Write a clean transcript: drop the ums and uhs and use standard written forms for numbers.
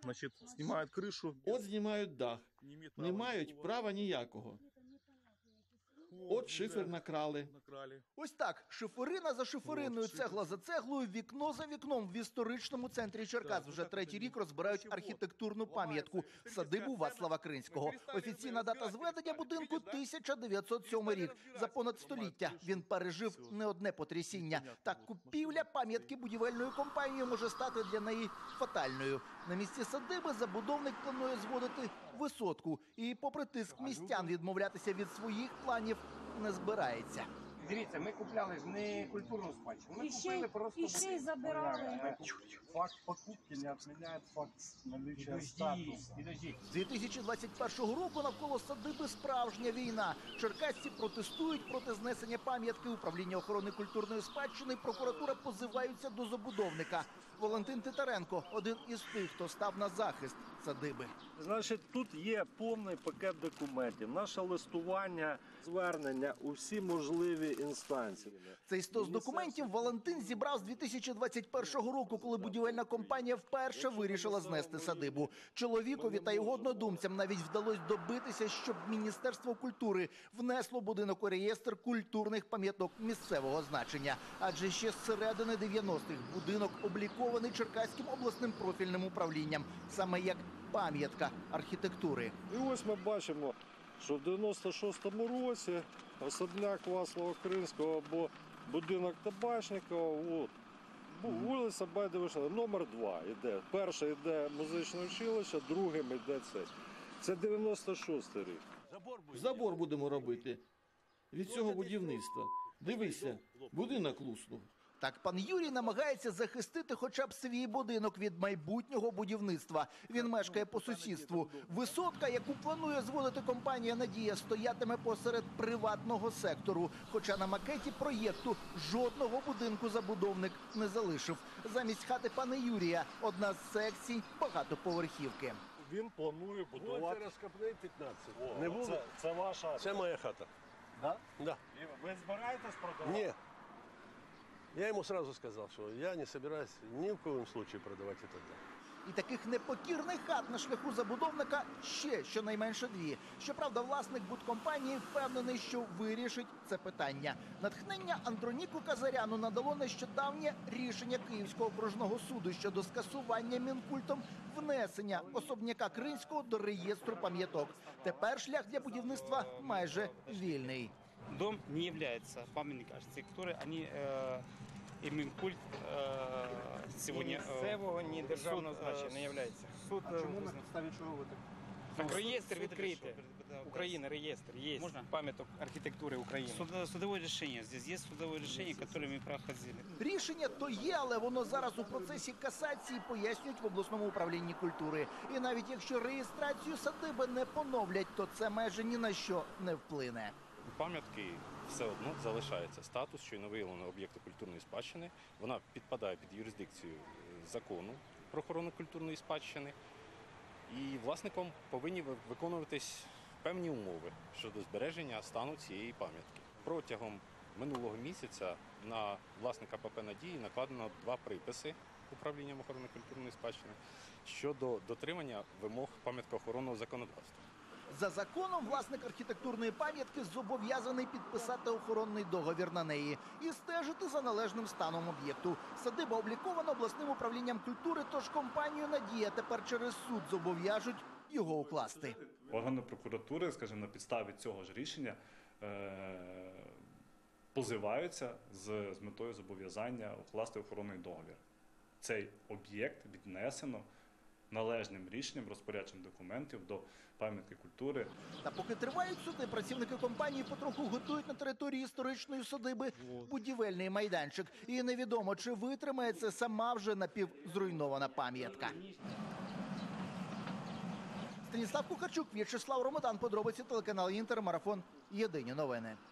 Значит, снимают крышу. От знімають дах. Не мають права ніякого. От шифер накрали. Ось так, шиферина за шифериною, цегла за цеглою, вікно за вікном в історичному центрі Черкас вже третій рік розбирають архітектурну пам'ятку – садибу Вацлава Кринського. Офіційна дата зведення будинку – 1907 рік. За понад століття він пережив не одне потрясіння. Так купівля пам'ятки будівельною компанією може стати для неї фатальною. На місці садиби забудовник планує зводити висотку. І попри тиск містян відмовлятися від своїх планів не збирається. Дивіться, ми купляли ж не культурну спадщину, ми купили просто... І ще й забирали. Факт покупки не отменяет факт наличия статуса. З 2021 року навколо садиби справжня війна. Черкасці протестують проти знесення пам'ятки. Управління охорони культурної спадщини, прокуратура позиваються до забудовника. Валентин Титаренко – один із тих, хто став на захист садиби. Значить, тут є повний пакет документів, наше листування, звернення у всі можливі інстанції. Цей стос документів Валентин зібрав з 2021 року, коли будівельна компанія вперше вирішила знести садибу. Чоловікові та його однодумцям навіть вдалося добитися, щоб Міністерство культури внесло будинок у реєстр культурних пам'яток місцевого значення. Адже ще з середини 90-х будинок облікований Черкаським обласним профільним управлінням, саме як пам'ятка архітектури. І ось ми бачимо, що в 96-му році особняк Вацлава Кринського або будинок Табачникова, вулиця Байдовишина, номер 2 йде. Перший йде музичне училище, другим йде цей. Це 96-й рік. Забор будемо робити від цього будівництва. Дивися, будинок луснув. Так пан Юрій намагається захистити хоча б свій будинок від майбутнього будівництва. Він мешкає по сусідству. Висотка, яку планує зводити компанія «Надія», стоятиме посеред приватного сектору. Хоча на макеті проєкту жодного будинку забудовник не залишив. Замість хати пана Юрія – одна з секцій багатоповерхівки. Він планує будувати... Не було? Це ваша... Це моя хата. Да? Да. Ви збираєтесь продавати? Нет. Я ему сразу сказал, что я не собираюсь ни в коем случае продавать этот дом. І таких непокірних хат на шляху забудовника ще щонайменше 2. Щоправда, власник будкомпанії впевнений, що вирішить це питання. Натхнення Андроніку Казаряну надало нещодавнє рішення Київського окружного суду щодо скасування Мінкультом внесення особняка Кринського до реєстру пам'яток. Тепер шлях для будівництва майже вільний. Дом не является памятником архитектуры, они Мінкульт сьогодні... Місцевого, ні державного значення не являється. Суд... Чому на підставі чого ви так? Так реєстр відкритий. Украина, реєстр. Є пам'яток архітектури України. Судовое решение. Здесь есть судовое решение, которое мы проходили. Рішення то є, але воно зараз у процесі касації, пояснюють в обласному управлінні культури. І навіть якщо реєстрацію садиби не поновлять, то це майже ні на що не вплине. У пам'ятки все одно залишається статус щойно виявленого об'єкту культурної спадщини. Вона підпадає під юрисдикцію закону про охорону культурної спадщини. І власником повинні виконуватись певні умови щодо збереження стану цієї пам'ятки. Протягом минулого місяця на власника ПП «Надії» накладено 2 приписи управлінням охорони культурної спадщини щодо дотримання вимог пам'яткоохоронного законодавства. За законом власник архітектурної пам'ятки зобов'язаний підписати охоронний договір на неї і стежити за належним станом об'єкту. Садиба облікована обласним управлінням культури, тож компанію «Надія» тепер через суд зобов'яжуть його укласти. Органи прокуратури, скажімо, на підставі цього ж рішення позиваються з метою зобов'язання укласти охоронний договір. Цей об'єкт віднесено належним рішенням, розпорядженням документів до пам'ятки культури. Та поки тривають суди, працівники компанії потроху готують на території історичної садиби будівельний майданчик. І невідомо, чи витримає це сама вже напівзруйнована пам'ятка. Станіслав Кухарчук, В'ячеслав Ромадан, подробиці, телеканал «Інтер», марафон «Єдині новини».